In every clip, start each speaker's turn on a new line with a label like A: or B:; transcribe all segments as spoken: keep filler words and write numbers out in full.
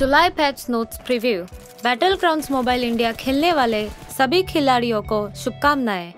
A: जुलाई patch notes preview. Battlegrounds mobile India खेलने वाले सभी खिलाड़ियों को शुभकामनाएं।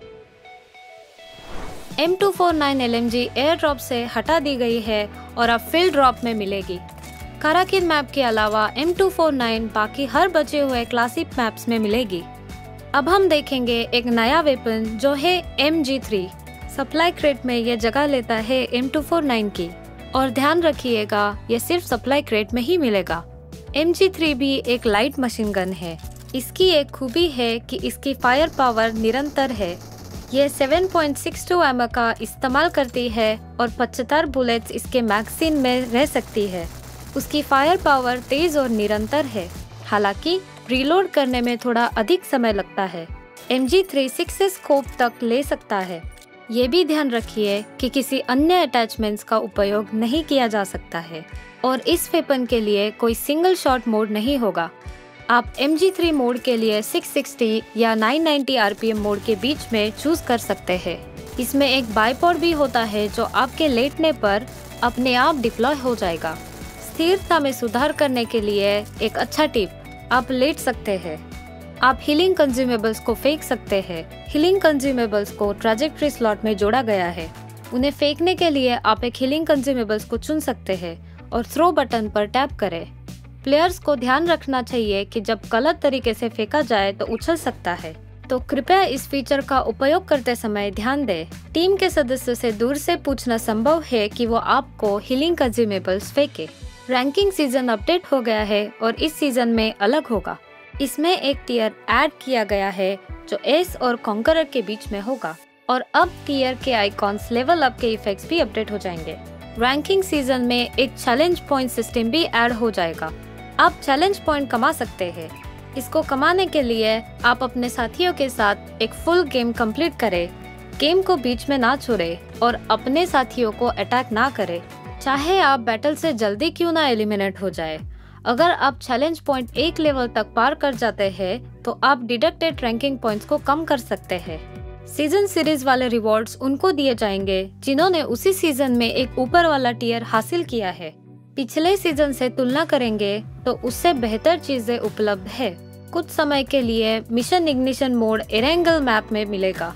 A: M two four nine L M G air drop से हटा दी गई है और अब फील्ड ड्रॉप में मिलेगी। काराकिन मैप के अलावा एम टू फोर नाइन बाकी हर बचे हुए क्लासिक मैप्स में मिलेगी। अब हम देखेंगे एक नया वेपन जो है M G three. Supply crate में यह जगह लेता है एम टू फोर नाइन की, और ध्यान रखिएगा ये सिर्फ सप्लाई क्रेट में ही मिलेगा। एम जी थ्री भी एक लाइट मशीन गन है। इसकी एक खूबी है कि इसकी फायर पावर निरंतर है। ये seven point six two M का इस्तेमाल करती है और पचहत्तर बुलेट्स इसके मैगजीन में रह सकती है। उसकी फायर पावर तेज और निरंतर है, हालांकि रीलोड करने में थोड़ा अधिक समय लगता है। M G three six scope तक ले सकता है। ये भी ध्यान रखिए कि किसी अन्य अटैचमेंट्स का उपयोग नहीं किया जा सकता है और इस वेपन के लिए कोई सिंगल शॉट मोड नहीं होगा। आप एम जी थ्री मोड के लिए सिक्स सिक्सटी या nine ninety R P M mode के बीच में चूज कर सकते हैं। इसमें एक बाइपोड भी होता है जो आपके लेटने पर अपने आप डिप्लॉय हो जाएगा। स्थिरता में सुधार करने के लिए एक अच्छा टिप, आप लेट सकते हैं। आप हीलिंग कंज्यूमेबल्स को फेंक सकते हैं। हीलिंग कंज्यूमेबल्स को ट्रैजेक्टरी स्लॉट में जोड़ा गया है। उन्हें फेंकने के लिए आप एक हीलिंग कंज्यूमेबल्स को चुन सकते हैं और थ्रो बटन पर टैप करें। प्लेयर्स को ध्यान रखना चाहिए कि जब गलत तरीके से फेंका जाए तो उछल सकता है, तो कृपया इस फीचर का उपयोग करते समय ध्यान दें। टीम के सदस्य से दूर से पूछना संभव है कि वो आपको हीलिंग कंज्यूमेबल्स फेंके। रैंकिंग सीजन अपडेट हो गया है और इस सीजन में अलग होगा। इसमें एक टियर ऐड किया गया है जो एस और कॉन्करर के बीच में होगा, और अब टियर के आइकॉन्स लेवल अप के इफेक्ट्स भी अपडेट हो जाएंगे। रैंकिंग सीजन में एक चैलेंज पॉइंट सिस्टम भी ऐड हो जाएगा। आप चैलेंज पॉइंट कमा सकते हैं। इसको कमाने के लिए आप अपने साथियों के साथ एक फुल गेम कंप्लीट करें। गेम को बीच में ना छोड़े और अपने साथियों को अटैक ना करें, चाहे आप बैटल से जल्दी क्यों ना एलिमिनेट हो जाए। अगर आप चैलेंज पॉइंट एक लेवल तक पार कर जाते हैं तो आप डिडक्टेड रैंकिंग पॉइंट्स को कम कर सकते हैं। सीजन सीरीज वाले रिवॉर्ड्स उनको दिए जाएंगे जिन्होंने उसी सीजन में एक ऊपर वाला टियर हासिल किया है। पिछले सीजन से तुलना करेंगे तो उससे बेहतर चीजें उपलब्ध है। कुछ समय के लिए mission ignition mode Erangel map में मिलेगा।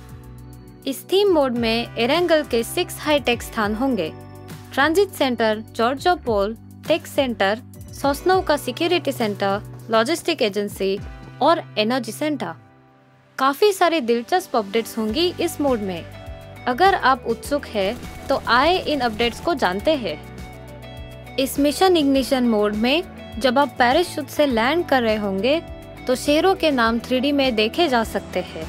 A: इस थीम मोड में एरेंगल के सिक्स हाईटेक स्थान होंगे। Transit centre, Georgopol, tech centre, Sosnov का सिक्योरिटी सेंटर, लॉजिस्टिक एजेंसी और एनर्जी सेंटर। काफी सारी दिलचस्प अपडेट्स होंगी इस मोड में। अगर आप उत्सुक हैं तो आए इन अपडेट्स को जानते हैं। इस मिशन इग्निशन मोड में जब आप पैराशूट से लैंड कर रहे होंगे तो शहरों के नाम थ्री डी में देखे जा सकते हैं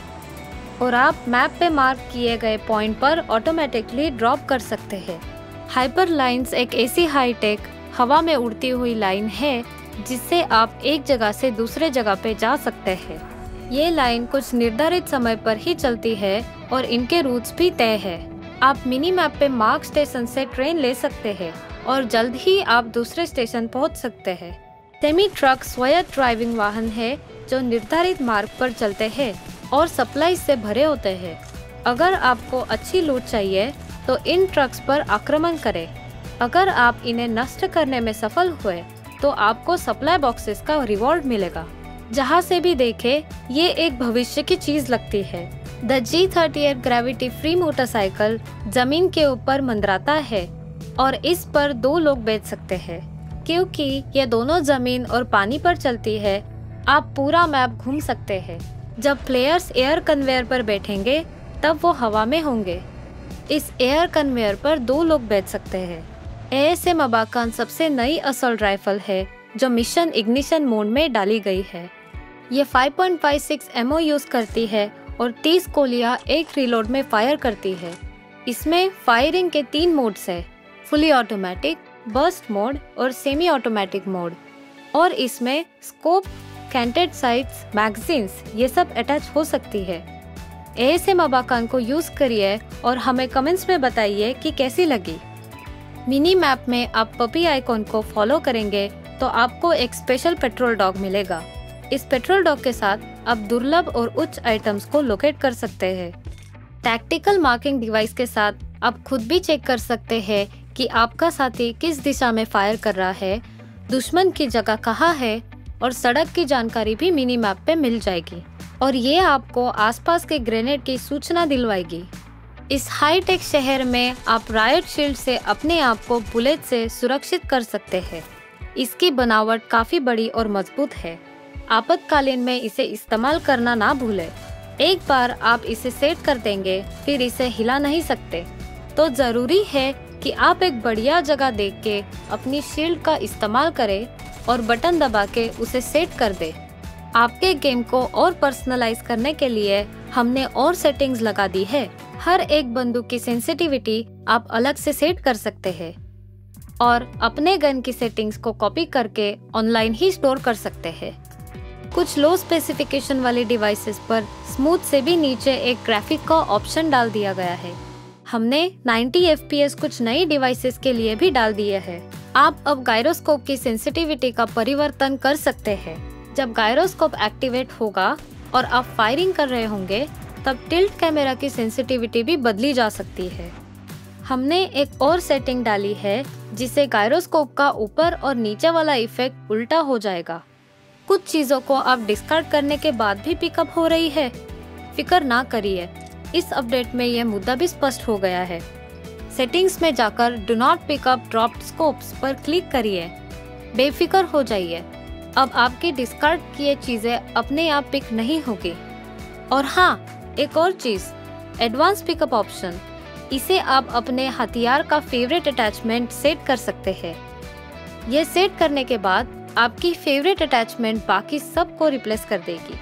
A: और आप मैप पे मार्क किए गए पॉइंट पर ऑटोमेटिकली ड्रॉप कर सकते हैं। हाइपर लाइंस एक ऐसी हाईटेक हवा में उड़ती हुई लाइन है जिससे आप एक जगह से दूसरे जगह पे जा सकते हैं। ये लाइन कुछ निर्धारित समय पर ही चलती है और इनके रूट्स भी तय है। आप मिनी मैप पे मार्क स्टेशन से ट्रेन ले सकते हैं और जल्द ही आप दूसरे स्टेशन पहुंच सकते हैं। सेमी ट्रक स्वायत्त ड्राइविंग वाहन है जो निर्धारित मार्ग पर चलते हैं और सप्लाई से भरे होते हैं। अगर आपको अच्छी लूट चाहिए तो इन ट्रक्स पर आक्रमण करें। अगर आप इन्हें नष्ट करने में सफल हुए तो आपको सप्लाई बॉक्सेस का रिवॉर्ड मिलेगा। जहाँ से भी देखे ये एक भविष्य की चीज लगती है। The G thirty eight gravity free motorcycle जमीन के ऊपर मंडराता है और इस पर दो लोग बैठ सकते हैं। क्योंकि ये दोनों जमीन और पानी पर चलती है, आप पूरा मैप घूम सकते हैं। जब प्लेयर्स एयर कन्वेयर पर बैठेंगे तब वो हवा में होंगे। इस एयर कन्वेयर पर दो लोग बैठ सकते हैं। ए एस एम अबाकान सबसे नई असॉल्ट राइफल है जो मिशन इग्निशन मोड में डाली गई है। ये five point five six ammo use करती है और तीस गोलियां एक रीलोड में फायर करती है। इसमें फायरिंग के तीन मोड्स है, फुली ऑटोमेटिक, बर्स्ट मोड और सेमी ऑटोमेटिक मोड। और इसमें स्कोप, कैंटेड साइट्स, मैगजीन्स ये सब अटैच हो सकती है। ए एस एम अबाकान को यूज करिए और हमें कमेंट्स में बताइए कि कैसी लगी। मिनी मैप में आप पपी आइकॉन को फॉलो करेंगे तो आपको एक स्पेशल पेट्रोल डॉग मिलेगा। इस पेट्रोल डॉग के साथ आप दुर्लभ और उच्च आइटम्स को लोकेट कर सकते हैं। टैक्टिकल मार्किंग डिवाइस के साथ आप खुद भी चेक कर सकते हैं कि आपका साथी किस दिशा में फायर कर रहा है। दुश्मन की जगह कहाँ है और सड़क की जानकारी भी मिनी मैप पे मिल जाएगी और ये आपको आसपास के ग्रेनेड की सूचना दिलवाएगी। इस हाईटेक शहर में आप रायट शील्ड से अपने आप को बुलेट से सुरक्षित कर सकते हैं। इसकी बनावट काफी बड़ी और मजबूत है। आपातकालीन में इसे इस्तेमाल करना ना भूलें। एक बार आप इसे सेट कर देंगे फिर इसे हिला नहीं सकते। तो जरूरी है कि आप एक बढ़िया जगह देख के अपनी शील्ड का इस्तेमाल करें और बटन दबा के उसे सेट कर दें। आपके गेम को और पर्सनलाइज करने के लिए हमने और सेटिंग्स लगा दी है। हर एक बंदूक की सेंसिटिविटी आप अलग से सेट कर सकते हैं और अपने गन की सेटिंग्स को कॉपी करके ऑनलाइन ही स्टोर कर सकते हैं। कुछ लो स्पेसिफिकेशन वाले डिवाइसेस पर स्मूथ से भी नीचे एक ग्राफिक का ऑप्शन डाल दिया गया है। हमने नब्बे एफ पी एस कुछ नई डिवाइसेस के लिए भी डाल दिए हैं। आप अब गायरोस्कोप की सेंसिटिविटी का परिवर्तन कर सकते हैं। जब गायरोस्कोप एक्टिवेट होगा और आप फायरिंग कर रहे होंगे तब टिल्ट कैमरा की सेंसिटिविटी भी बदली जा सकती है। हमने एक और सेटिंग डाली है जिससे गायरोस्कोप का ऊपर और नीचे वाला इफेक्ट उल्टा हो जाएगा। कुछ चीजों को आप डिस्कार्ड करने के बाद भी पिकअप हो रही है। फिक्र ना करिए, इस अपडेट में यह मुद्दा भी स्पष्ट हो गया है। सेटिंग्स में जाकर do not pick up dropped scopes पर क्लिक करिए। बेफिक्र हो जाइए, अब आपकी डिस्कार्ड किए चीजें अपने आप पिक नहीं होगी। और हाँ, एक और चीज, एडवांस पिकअप ऑप्शन, इसे आप अपने हथियार का फेवरेट अटैचमेंट सेट कर सकते हैं। ये सेट करने के बाद आपकी फेवरेट अटैचमेंट बाकी सब को रिप्लेस कर देगी।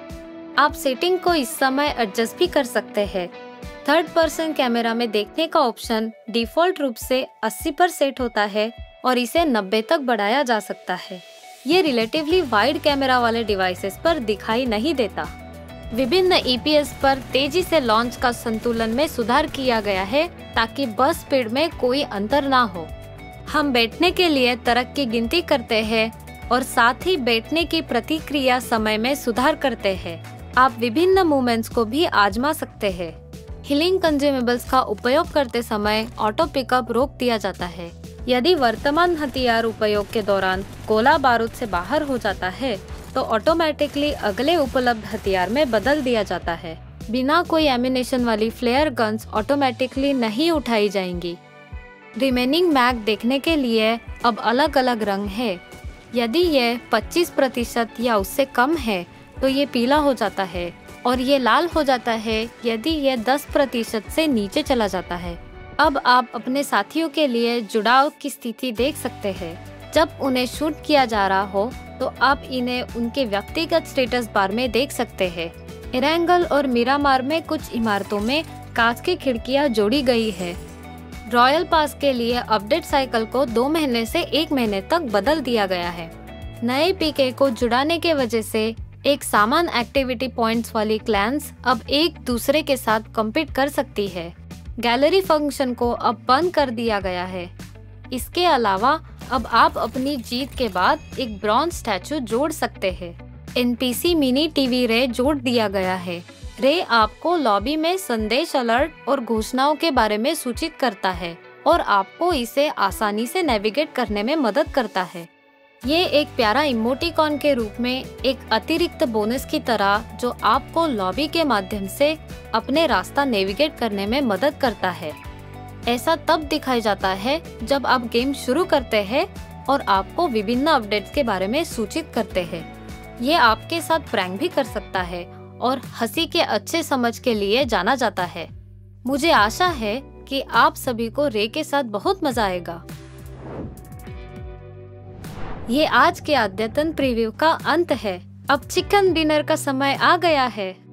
A: आप सेटिंग को इस समय एडजस्ट भी कर सकते हैं। थर्ड पर्सन कैमरा में देखने का ऑप्शन डिफॉल्ट रूप से अस्सी पर सेट होता है और इसे नब्बे तक बढ़ाया जा सकता है। ये रिलेटिवली वाइड कैमरा वाले डिवाइसेस पर दिखाई नहीं देता। विभिन्न ई पी एस पर तेजी से लॉन्च का संतुलन में सुधार किया गया है ताकि बस स्पीड में कोई अंतर ना हो। हम बैठने के लिए तरक की गिनती करते हैं और साथ ही बैठने की प्रतिक्रिया समय में सुधार करते हैं। आप विभिन्न मूवमेंट्स को भी आजमा सकते हैं। हीलिंग कंज्यूमेबल्स का उपयोग करते समय ऑटो पिकअप रोक दिया जाता है। यदि वर्तमान हथियार उपयोग के दौरान गोला बारूद से बाहर हो जाता है तो ऑटोमेटिकली अगले उपलब्ध हथियार में बदल दिया जाता है। बिना कोई एमिनेशन वाली फ्लेयर गन्स ऑटोमेटिकली नहीं उठाई जाएंगी। रिमेनिंग मैग देखने के लिए अब अलग अलग रंग है। यदि यह पच्चीस प्रतिशत या उससे कम है तो ये पीला हो जाता है और ये लाल हो जाता है यदि यह दस प्रतिशत से नीचे चला जाता है। अब आप अपने साथियों के लिए जुड़ाव की स्थिति देख सकते हैं। जब उन्हें शूट किया जा रहा हो तो आप इन्हें उनके व्यक्तिगत स्टेटस बार में देख सकते हैं। इरेंगल और मिरामार में कुछ इमारतों में कांच की खिड़कियां जोड़ी गई है। रॉयल पास के लिए अपडेट साइकिल को दो महीने से एक महीने तक बदल दिया गया है। नए पी के को जुड़ाने के वजह से एक समान एक्टिविटी पॉइंट्स वाली क्लैंस अब एक दूसरे के साथ कम्पीट कर सकती है। गैलरी फंक्शन को अब बंद कर दिया गया है। इसके अलावा अब आप अपनी जीत के बाद एक ब्रॉन्ज स्टैचू जोड़ सकते हैं। N P C mini TV रे जोड़ दिया गया है। रे आपको लॉबी में संदेश, अलर्ट और घोषणाओं के बारे में सूचित करता है और आपको इसे आसानी से नेविगेट करने में मदद करता है। ये एक प्यारा इमोटिकॉन के रूप में एक अतिरिक्त बोनस की तरह जो आपको लॉबी के माध्यम से अपने रास्ता नेविगेट करने में मदद करता है। ऐसा तब दिखाई जाता है जब आप गेम शुरू करते हैं और आपको विभिन्न अपडेट्स के बारे में सूचित करते हैं। ये आपके साथ प्रैंक भी कर सकता है और हंसी के अच्छे समझ के लिए जाना जाता है। मुझे आशा है कि आप सभी को रे के साथ बहुत मजा आएगा। ये आज के अद्यतन प्रीव्यू का अंत है। अब चिकन डिनर का समय आ गया है।